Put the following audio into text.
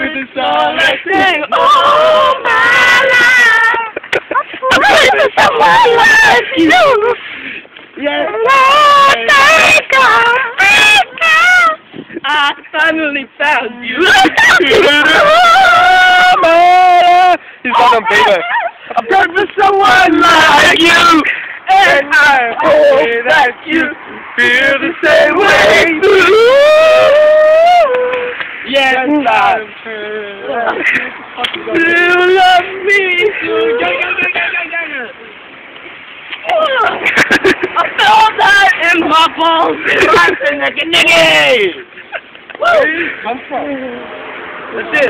heard the song I sing all my life. I'm praying for someone like you. Yes, Lord, thank God, I finally found you. He's got on paper. I'm praying for someone like you, and I hope that you feel the same way. Yes, I'm sure you love me too. I felt that in my balls. I'm nigga. That's it.